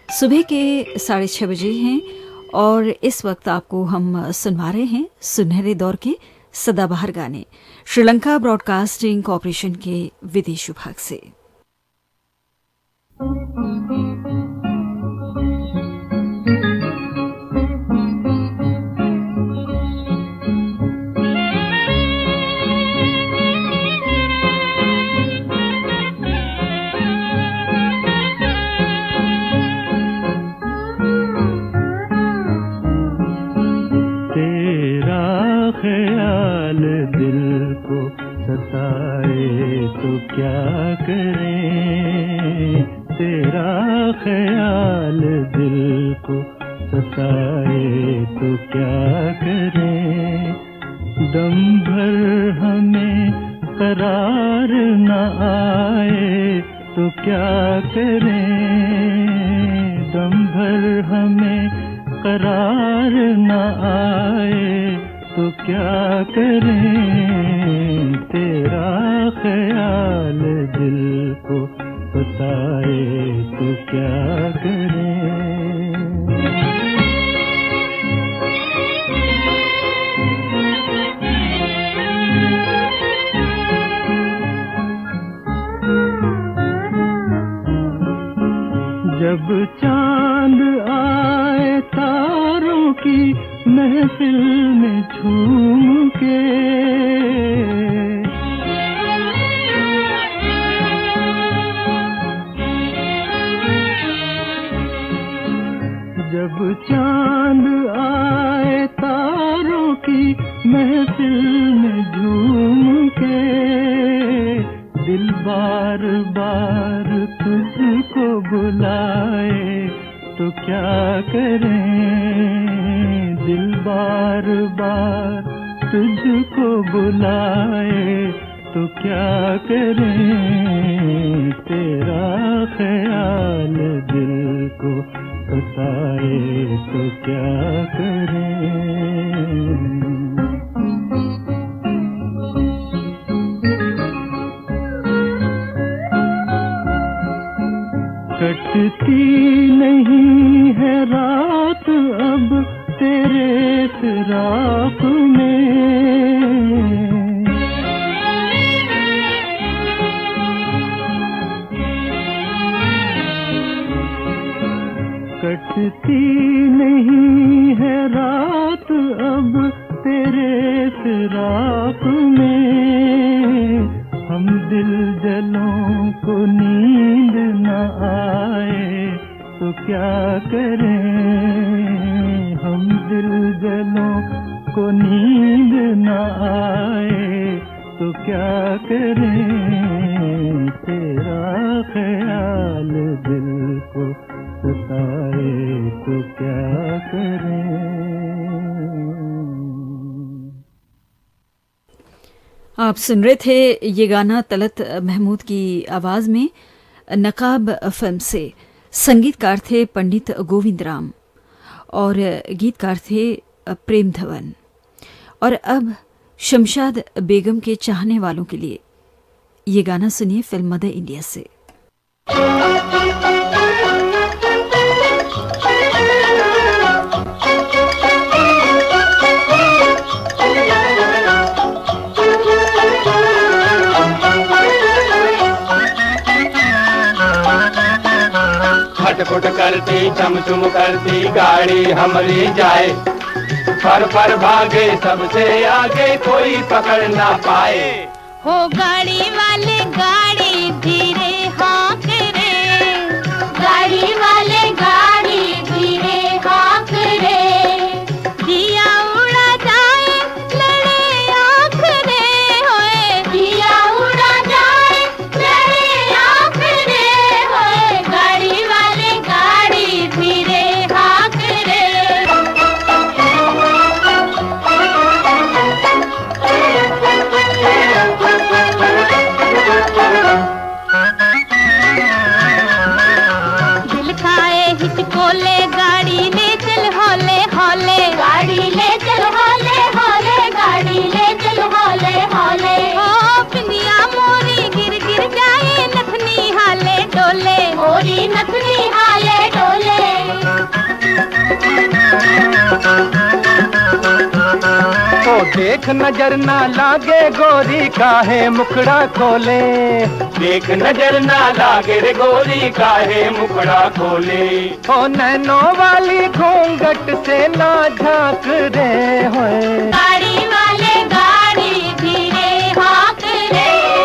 सुबह के 6:30 बजे हैं और इस वक्त आपको हम सुनवा रहे हैं सुनहरे दौर के सदाबहार गाने श्रीलंका ब्रॉडकास्टिंग कॉरपोरेशन के विदेश विभाग से। ख्याल दिल को सताए तो क्या करें, तेरा ख्याल दिल को सताए तो क्या करें। दम भर हमें करार न आए तो क्या करें, दम भर हमें करार न आए तो क्या करें। तेरा ख्याल दिल को सताए तो क्या करें। जब चांद आए तारों की महफिल में झूम के, जब चांद आए तारों की महफिल में झूम के, दिल बार बार तुझको बुलाए तो क्या करें। दिल बार बार तुझको बुलाए तो क्या करें। तेरा ख्याल दिल को सताए तो क्या करें। कटती नहीं है रात अब तेरे फिराक में, कटती नहीं है रात अब तेरे फिराक में। हम दिल जलों को नींद न आए तो क्या करें। हम दिल जलों को नींद न आए तो क्या करें। तेरा ख्याल दिल को सताए तो क्या करें। आप सुन रहे थे ये गाना तलत महमूद की आवाज में नकाब फिल्म से। संगीतकार थे पंडित गोविंद राम और गीतकार थे प्रेम धवन। और अब शमशाद बेगम के चाहने वालों के लिए ये गाना सुनिए फिल्म मदर इंडिया से। फुट करती चमचुम करती गाड़ी हमारी जाए, पर भागे सबसे आगे कोई पकड़ ना पाए। हो गाड़ी वाले गाड़ी धीरे हाँक रे, गाड़ी वाले गाड़ी धीरे हाँक रे। दिया उड़ा जाए लड़े आँख रे, होए दिया उड़ा जाए लड़े आँख रे, होए गाड़ी वाले गाड़ी धीरे हाँक रे। देख नजर ना लागे गोरी काहे मुखड़ा खोले, देख नजर ना लागे रे गोरी काहे मुखड़ा खोले। ओ नैनो वाली घूंघट से ना झांक रे होए, गाड़ी वाले गाड़ी धीरे हाँक रे।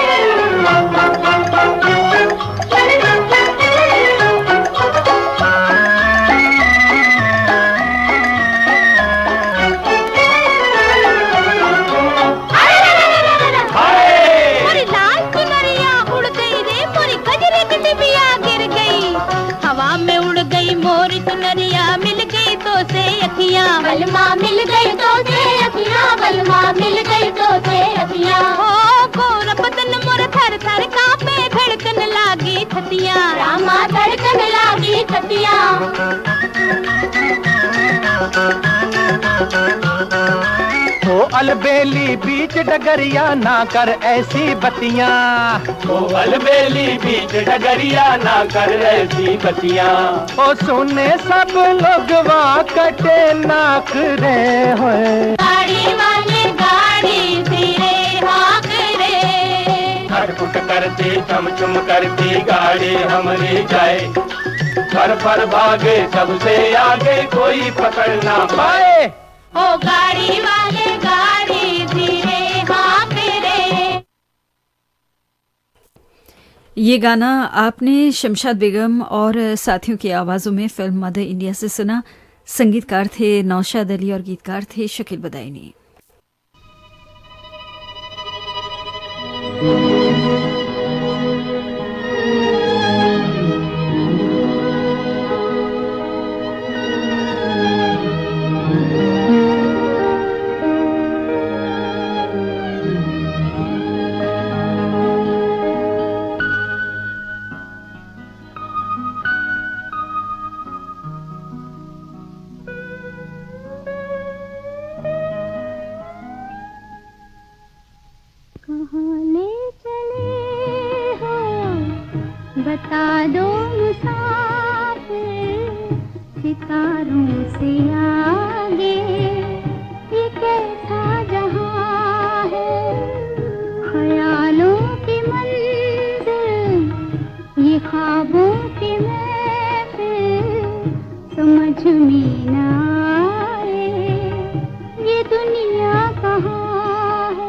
मोरी लाल चुनरिया उड़ गई रे, मोरी गजरे की डिबिया गिर गई, हवा में उड़ गई मोरी चुनरिया, मिल गई तो से अखियां, बलमा मिल गई तो से अखियां, बलमा मिल गई तो से अखियां। हो गोर बदन मोर थर थर कांपे, धड़कन लागी छतियां, रामा धड़कन लागी छतियां। ओ अलबेली बीच डगरिया ना कर ऐसी बतियां, ओ अलबेली बीच डगरिया ना कर ऐसी बतियां। ओ सुने सब लोग वाह कटे नाक रे होए, गाड़ी वाले गाड़ी धीरे हाँक रे। खटपुट करती चम चुम करती गाड़ी हमारी जाए, फर फर भागे सबसे आगे कोई पकड़ ना पाए। ओ गाड़ी वाले गाड़ी धीरे हाँक रे। ये गाना आपने शमशाद बेगम और साथियों की आवाजों में फिल्म मदर इंडिया से सुना। संगीतकार थे नौशाद अली और गीतकार थे शकील बदायूनी। बता दो मुसाफिर, सितारों से आगे ये कैसा जहां है, ख्यालों की मंजिल ये ख्वाबों की महफिल, समझ में ना आए ये दुनिया कहाँ है।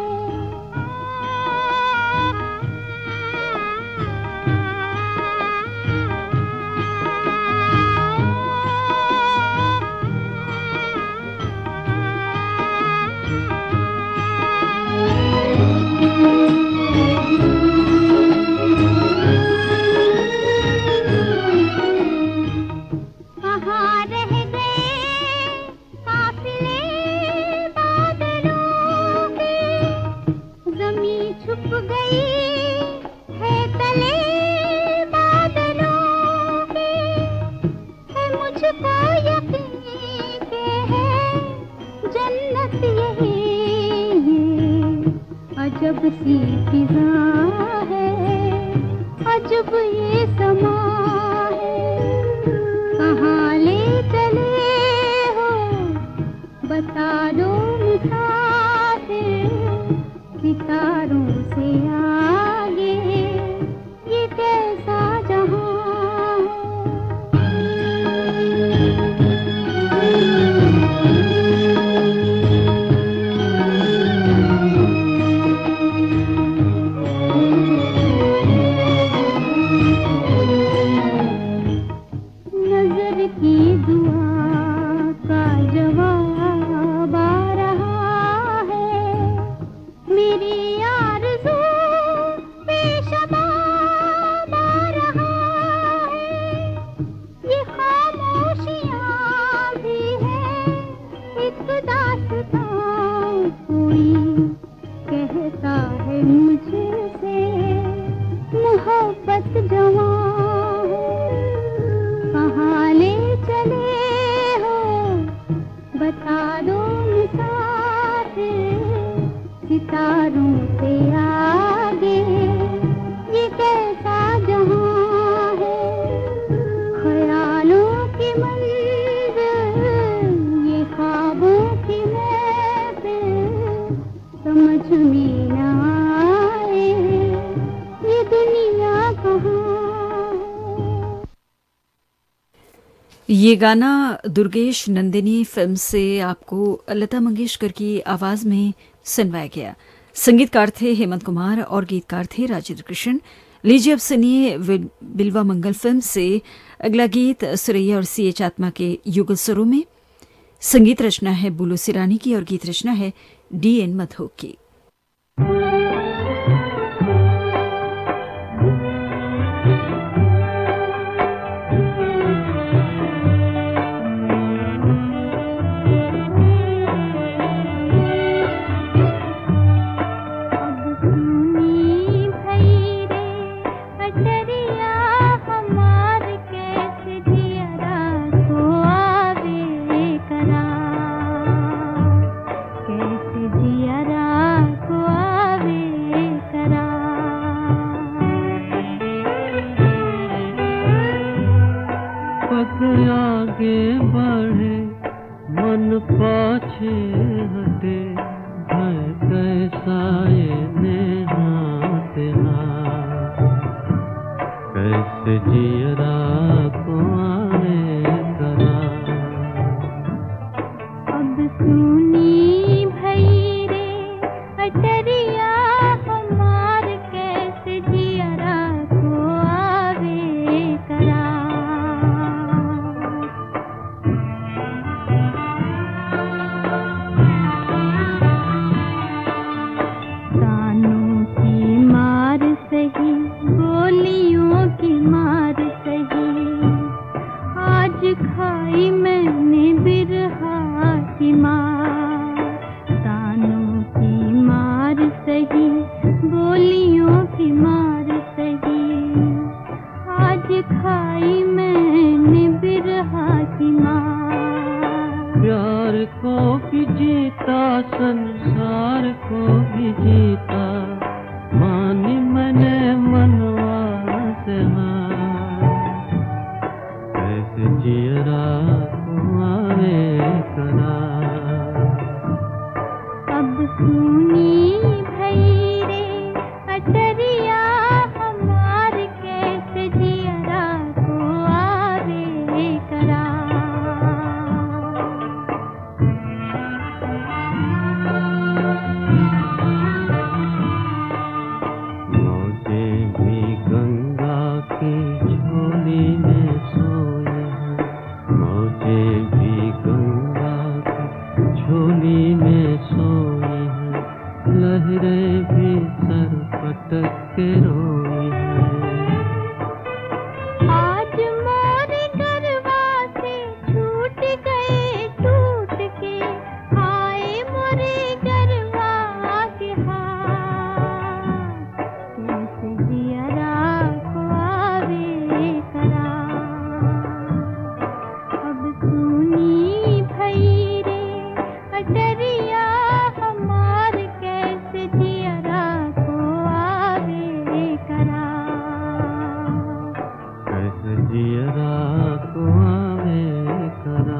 अजब सी फिजा है, अजब ये समा है, कहाँ ले चले हो बता दो मुसाफिर, सितारों से आगे ये कैसा जहां मेरी यार ये गाना दुर्गेश नंदिनी फिल्म से आपको लता मंगेशकर की आवाज में सुनवाया गया। संगीतकार थे हेमंत कुमार और गीतकार थे राजेंद्र कृष्ण। लीजिए अब सुनिए बिल्वा मंगल फिल्म से अगला गीत सुरैया और CH आत्मा के युगल स्वरों में। संगीत रचना है बुलो सिरानी की और गीत रचना है DN मधोक की। आगे बढ़े मन पाछे हटे भय कैसा ये नेहात हाथ कैसे जियरा को आवे करा। अब सुनी भई रे अटरिया हमार कैसे जियरा को आवे करा। खाई मैंने बिरहा की मार, तानों की मार सही, बोलियों की मार सही। आज खाई मैंने बिरहा की मार। प्यार को भी जीता संसार को भी जीता, मानी मैंने मनवा से जियरा तुम्हारे करा। अब सुनी भई रे अटरिया हमार कैसे जियरा को आवे करा। मौजे भी गंगा की झोली में सोए, मौजे भी गंगा की झोली में सोई हैं, लहरें भी सर पटक के रोई हैं। आज मोरे गरबा से छूट गए टूट के, आए मोरे गरबा के हाथ कैसे जियरा को आवे करा। सुनी भई रे अटरिया हमार कैसे जियरा को आवे करा। कैसे जियरा को आवे करा।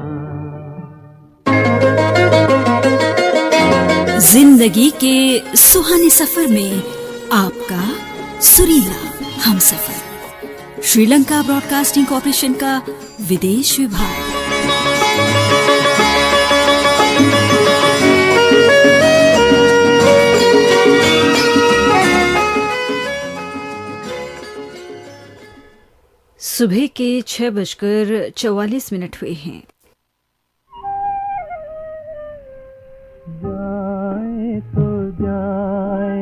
जिंदगी के सुहाने सफर में आपका सुरीला हमसफर। श्रीलंका ब्रॉडकास्टिंग कॉर्पोरेशन का विदेश विभाग। सुबह के 6:44 हुए हैं। जाए तो जाए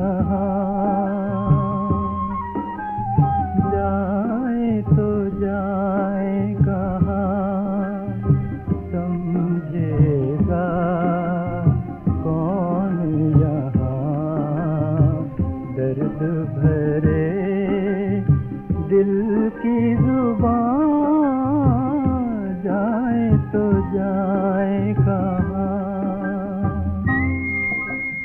कहाँ, जाए तो जाए कहाँ, समझेगा कौन यहाँ दर्द भरे दिल की जुबान। जाए तो जाए कहाँ।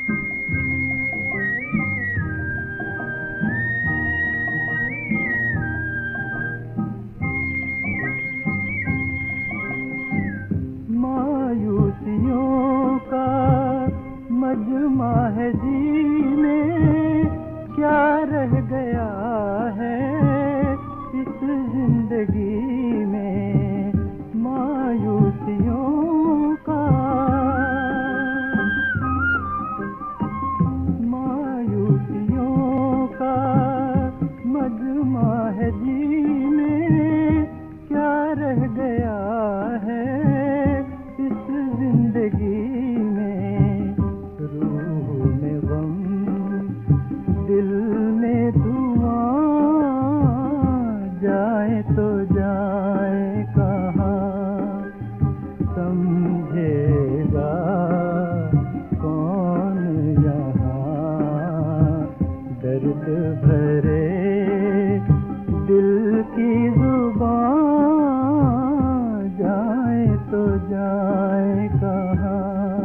जाए कहाँ।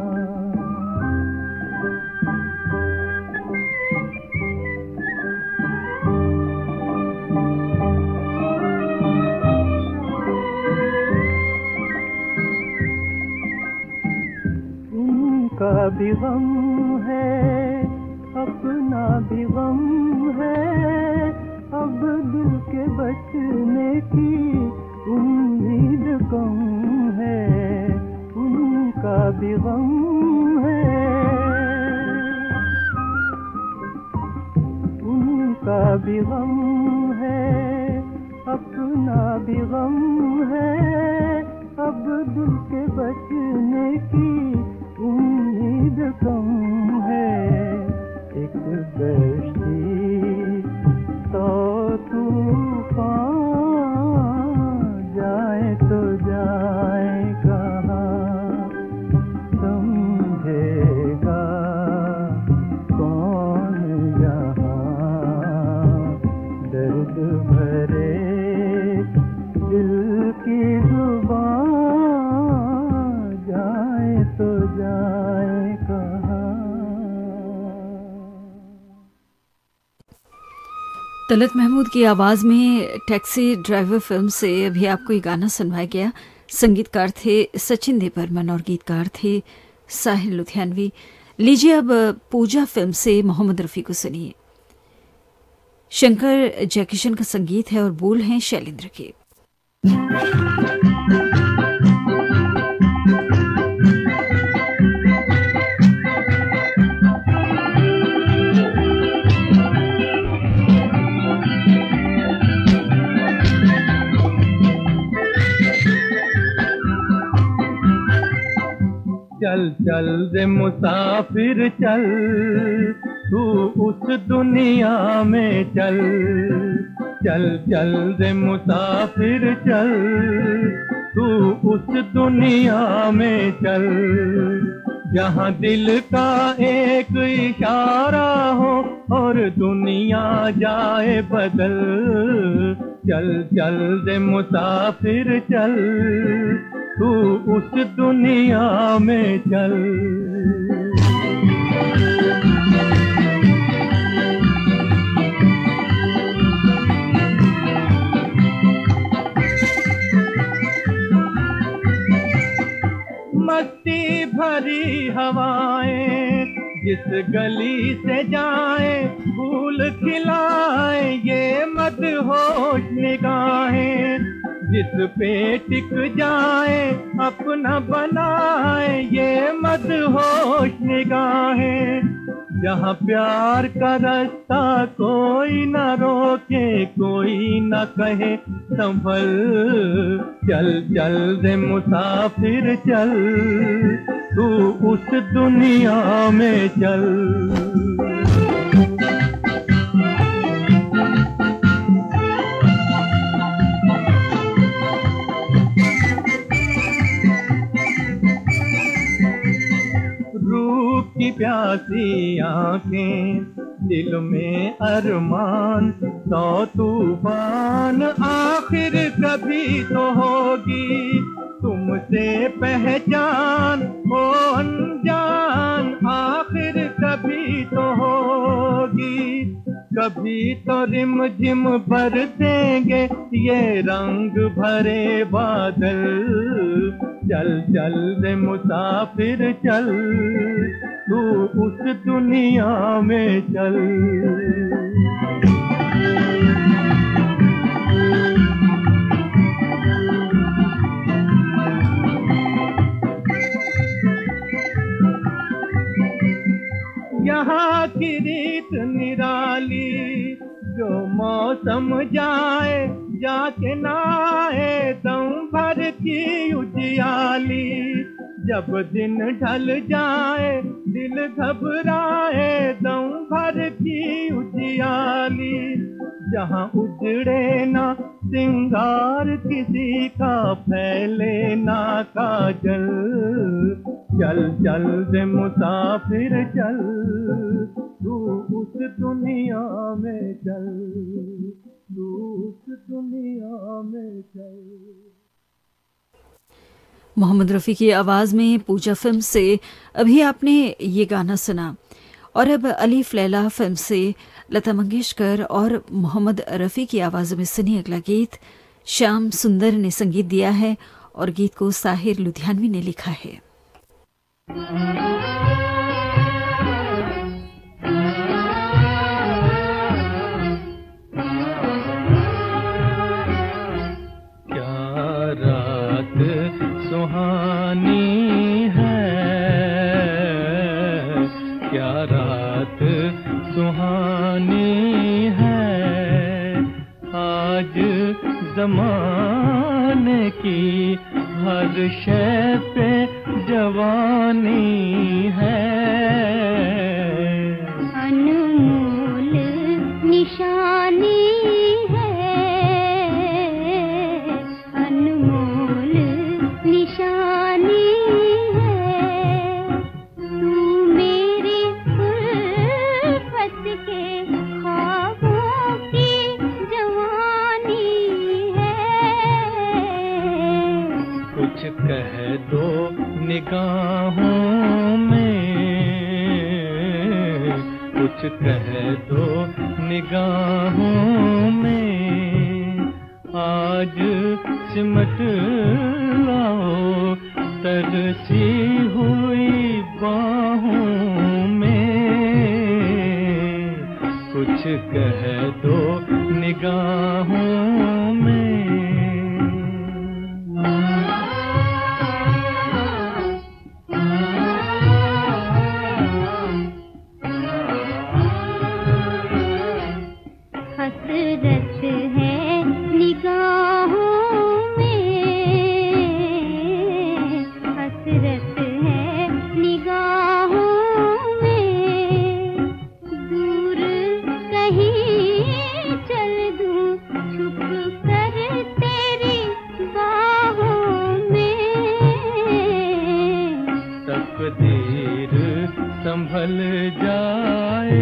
उनका भी गम है, अपना भी गम है, अब दिल के बचने की उम्मीद कम है। उनका भी गम है, उनका भी गम है, अपना भी गम है, अब दिल के बचने की उम्मीद कम है। एक कश्ती तो तूफान, जाए तो जाए कहाँ, समझेगा कौन यहाँ। दर्द भरे दिल की जुबान, जाए तो जाए कहाँ। तलत महमूद की आवाज में टैक्सी ड्राइवर फिल्म से अभी आपको ये गाना सुनवाया गया। संगीतकार थे सचिन देव बर्मन और गीतकार थे साहिल लुधियानवी। लीजिए अब पूजा फिल्म से मोहम्मद रफी को सुनिए। शंकर जयकिशन का संगीत है और बोल हैं शैलेंद्र के। चल चल रे मुसाफिर चल, तू उस दुनिया में चल। चल चल रे मुसाफिर चल, तू उस दुनिया में चल। जहाँ दिल का एक इशारा हो और दुनिया जाए बदल। चल चल रे मुसाफिर चल, तू उस दुनिया में चल। मस्ती भरी हवाएं जिस गली से जाए, फूल खिलाए ये मदहोश निगाहें। जिस पे टिक जाए अपना बनाए ये मदहोश निगाहें। जहाँ प्यार का रास्ता कोई न रोके, कोई न कहे संभल। चल चल रे मुसाफिर चल, तू उस दुनिया में चल। की प्यासी आंखें, दिल में अरमान, तो तूफान आखिर कभी तो होगी। तुमसे पहचान हो अनजान, आखिर कभी तो होगी। कभी तो रिम झिम बरसेंगे ये रंग भरे बादल। चल चल रे मुसाफिर चल, तू उस दुनिया में चल। यहाँ की रीत निराली, जो मौसम जाए जाके नहाए दम भर की उजियाली। जब दिन ढल जाए दिल घबराए दम भर की उजियाली। जहाँ उजड़े ना सिंगार किसी का, फैले ना काजल। चल चल रे मुसाफिर चल, तू उस दुनिया में चल, तू उस दुनिया में चल। मोहम्मद रफ़ी की आवाज़ में पूजा फिल्म से अभी आपने ये गाना सुना। और अब अलीफ लैला फिल्म से लता मंगेशकर और मोहम्मद रफ़ी की आवाज़ों में सुनी अगला गीत। श्याम सुंदर ने संगीत दिया है और गीत को साहिर लुधियानवी ने लिखा है। सुहानी है, क्या रात सुहानी है, आज ज़माने की हर शय पे जवानी है, अनमोल निशानी निशानी है, तू मेरी उल्फत के ख्वाबों की जवानी है। कुछ कह दो निगाहों में, कुछ कह दो निगाहों में, आज सिमट लाओ तरसी हुई बाहों में, कुछ कह दो निगाहों में। हसरत है निगाहों संभल जाए,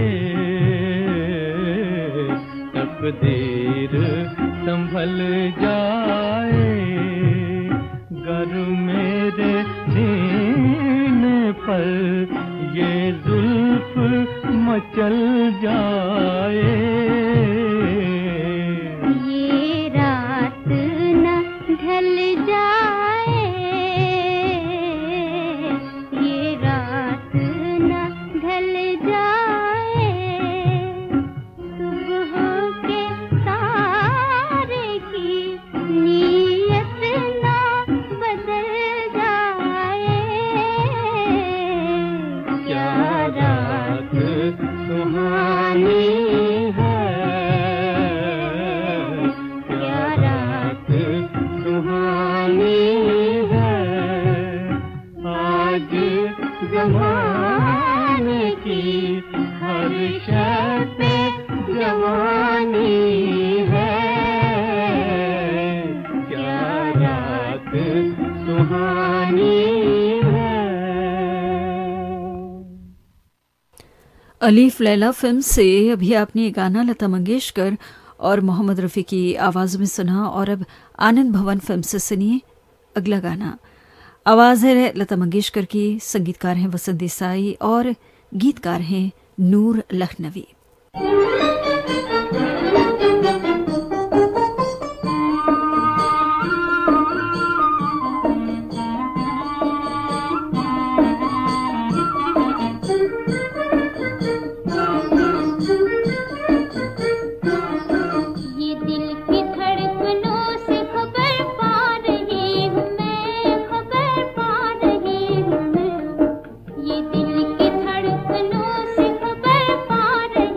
तकदीर संभल जाए, गर मेरे सीने पर ये जुल्फ मचल जाए, ये रात न ढल जाए, ये रात ढल जाए, सुबह के तारे की नीयत ना बदल जाए, क्या रात सुहानी है, क्या रात सुहानी है, आज ज़माने की हर शय पे जवानी है, क्या रात सुहानी है। अलीफ लैला फिल्म से अभी आपने ये गाना लता मंगेशकर और मोहम्मद रफ़ी की आवाज़ में सुना। और अब आनंद भवन फिल्म से सुनिए अगला गाना। आवाज़ है लता मंगेशकर की, संगीतकार हैं वसंत देसाई और गीतकार हैं नूर लखनवी। ये दिल की धड़कनों से खबर पा रही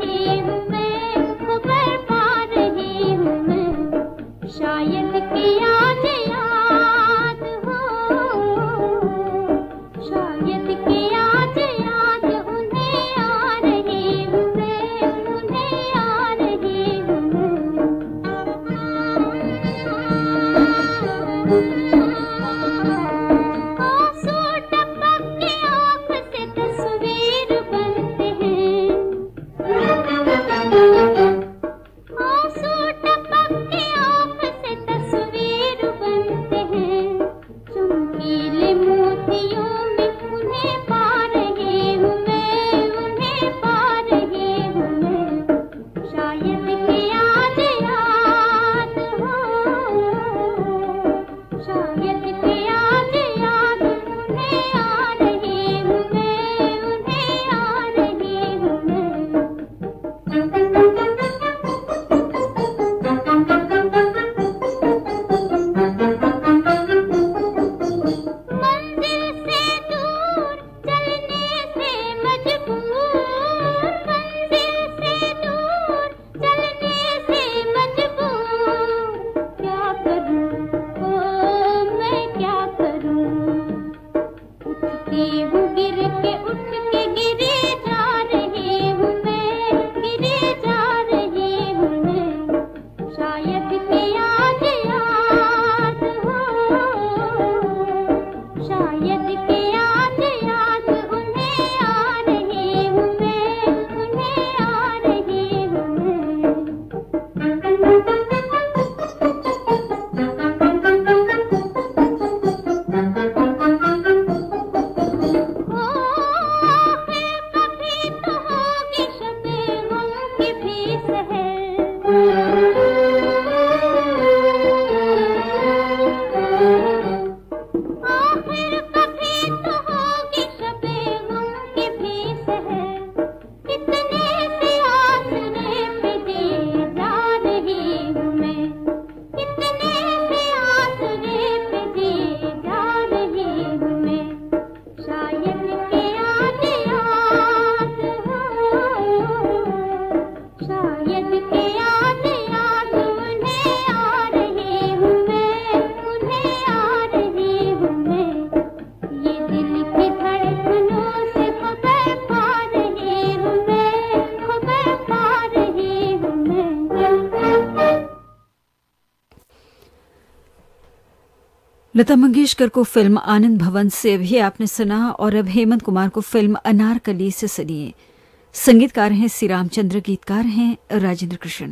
लता मंगेशकर को फिल्म आनंद भवन से भी आपने सुना और अब हेमंत कुमार को फिल्म अनारकली से सुनिए। संगीतकार हैं श्री रामचंद्र, गीतकार हैं राजेंद्र कृष्ण।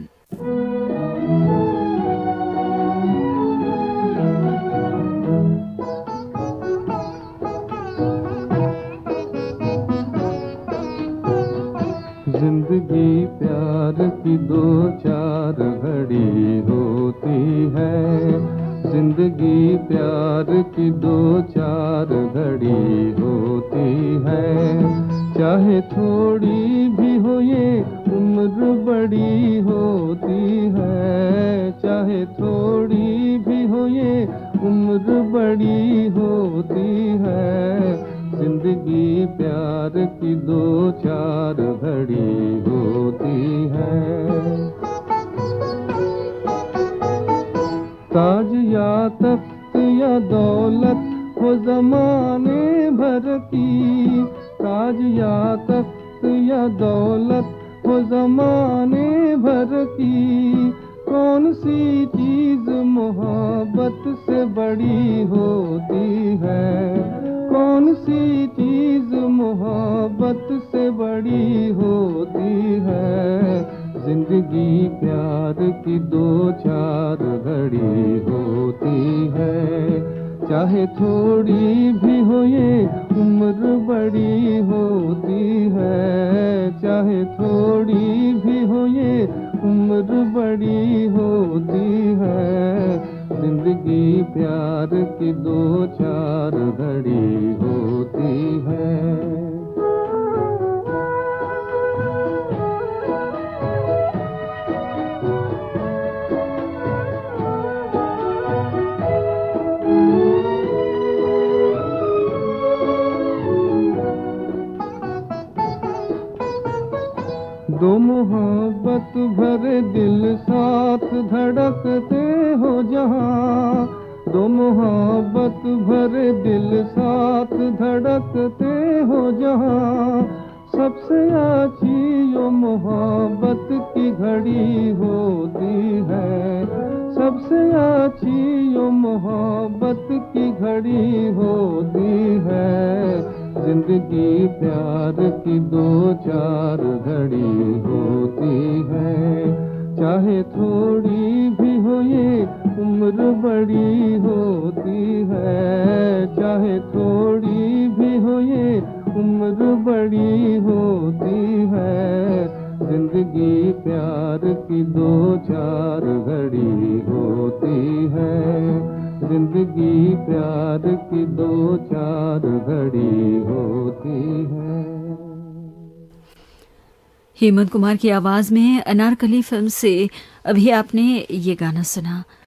जिंदगी प्यार की दो चार घड़ी होती है, जिंदगी प्यार की दो चार घड़ी होती है, चाहे थोड़ी भी हो ये उम्र बड़ी होती है, चाहे थोड़ी भी हो ये उम्र बड़ी होती है, जिंदगी प्यार की दो चार घड़ी होती है। ताज या तख्त या दौलत हो ज़माने भर की, ताज या तख्त या दौलत हो ज़माने भर की, कौन सी चीज़ मोहब्बत से बड़ी होती है, कौन सी चीज़ मोहब्बत से बड़ी होती है, जिंदगी प्यार की दो चार घड़ी होती है, चाहे थोड़ी भी हो ये उम्र बड़ी होती है, चाहे थोड़ी भी हो ये उम्र बड़ी होती है, जिंदगी प्यार की दो चार घड़ी होती है। दो मोहब्बत भरे दिल साथ धड़कते हो जहाँ, दो मोहब्बत भरे दिल साथ धड़कते हो जहाँ, सबसे अच्छी यो मोहब्बत की घड़ी होती है, सबसे अच्छी यो मोहब्बत की घड़ी होती है, जिंदगी प्यार की दो चार घड़ी होती है, चाहे थोड़ी भी हो ये उम्र बड़ी होती है, चाहे थोड़ी भी हो ये उम्र बड़ी होती है, जिंदगी प्यार की दो चार घड़ी होती है, जिंदगी प्यार की दो चार घड़ी होती है। हेमंत कुमार की आवाज में अनारकली फिल्म से अभी आपने ये गाना सुना।